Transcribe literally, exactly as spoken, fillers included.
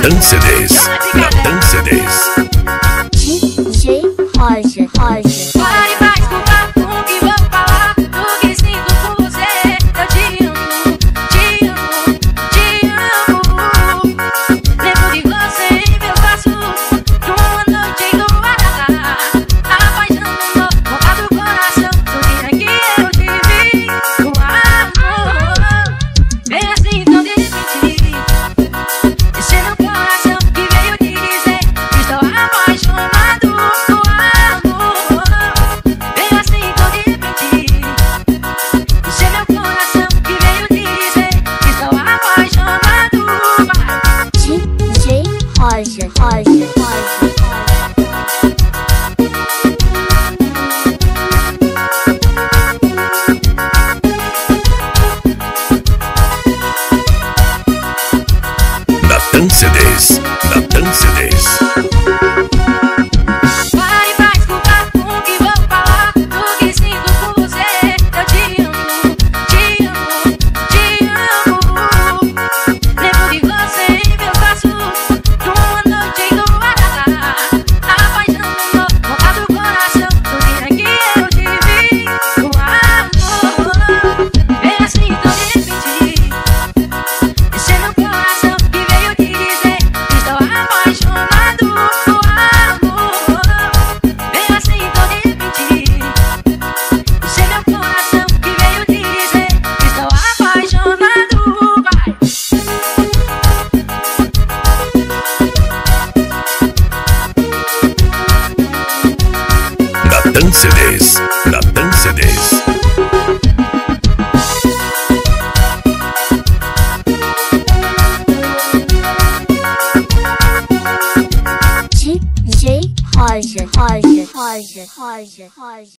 Natan C Ds, Natan C Ds. D J Roger, Roger. Pare pra escutar o que vou falar, do que sinto por você. Eu te amo, te amo, te amo. Lembro de você em meus braços, numa noite enluarada. A paixão no boca do coração, no dia que eu te vi. O amor veio assim tão de repente. Esse é meu coração que veio dizer que estou apaixonado. O amor veio assim tão de repente. Esse é meu coração que veio dizer que estou apaixonado. D J Roger, Roger, Roger. Natan C Ds, Natan C Ds. Pare pra escutar o que vou falar, do que sinto por você. Eu te amo, te amo, te amo. Lembro de você em meus braços, numa noite enluarada. A paixão no boca do coração, no dia que eu te vi. O amor veio assim tão de repente. Esse é meu coração que veio dizer que estou apaixonado. O amor veio assim tão de repente. Esse é meu coração que veio dizer que estou apaixonado. Natan C Ds, Natan C Ds. D J Roger, Roger, Roger, Roger, Roger.